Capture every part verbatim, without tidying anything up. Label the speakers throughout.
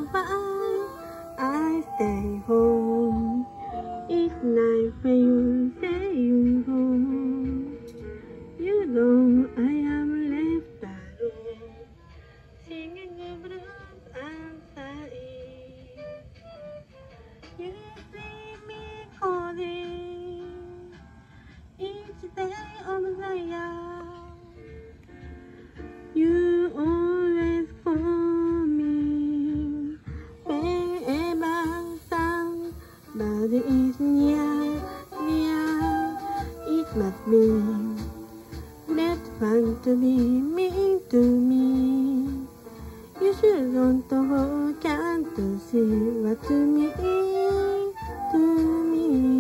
Speaker 1: why I stay home. Each night when you say you're home, you know I am left alone, singing the blues outside. You see me calling each day of the year. You always call me wherever somebody is near, near. It must be that fun to be mean to me. You should want to forget to see what to me, to me.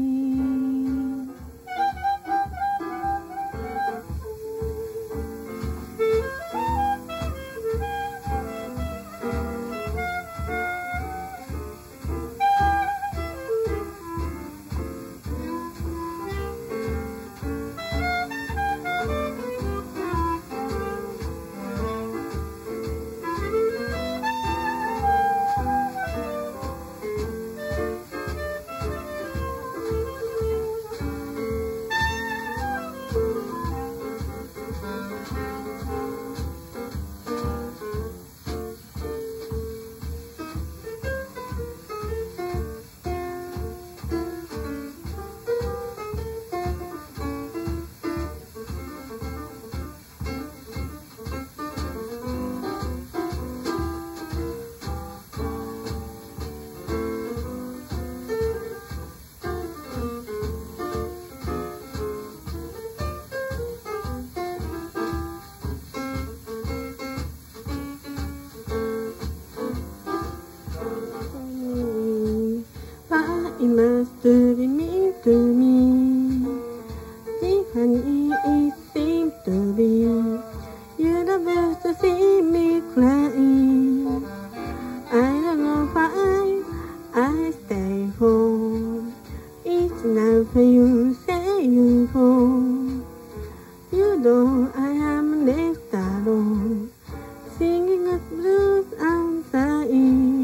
Speaker 1: It must be mean to me. See, honey, it seems to be you're the best to see me crying. I don't know why I stay home. Each night when you say you're home, you know I am left alone, singing a blues outside.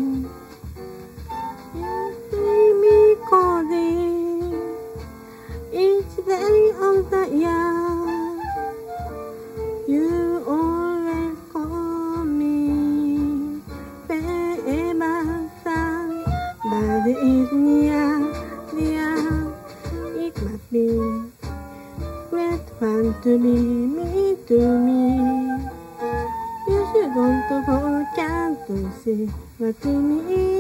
Speaker 1: Calling each day of the year. You always call me wherever somebody is near, near. It must be great fun to be me to me. You should want to forget to see what to me.